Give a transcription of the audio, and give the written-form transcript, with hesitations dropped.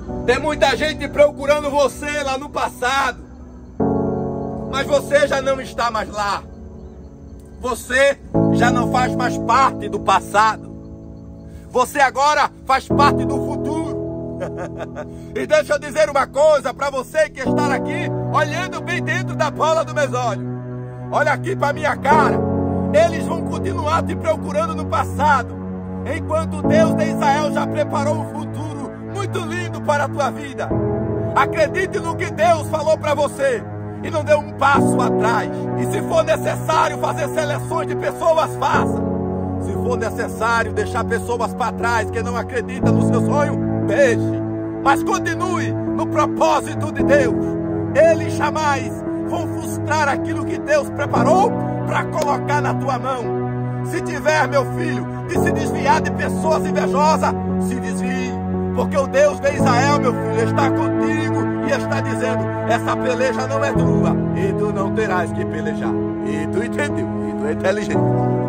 Tem muita gente procurando você lá no passado, mas você já não está mais lá. Você já não faz mais parte do passado. Você agora faz parte do futuro. E deixa eu dizer uma coisa para você que está aqui, olhando bem dentro da bola dos meus olhos. Olha aqui para minha cara. Eles vão continuar te procurando no passado, enquanto Deus de Israel já preparou um futuro muito lindo para a tua vida. Acredite no que Deus falou para você e não dê um passo atrás. E se for necessário fazer seleções de pessoas, faça. Se for necessário deixar pessoas para trás que não acreditam no seu sonho, deixe. Mas continue no propósito de Deus. Eles jamais vão frustrar aquilo que Deus preparou para colocar na tua mão. Se tiver, meu filho, de se desviar de pessoas invejosas, se desvie. Porque o Deus de Israel, meu filho, está contigo e está dizendo: essa peleja não é tua e tu não terás que pelejar. E tu entendeu, e tu é inteligente.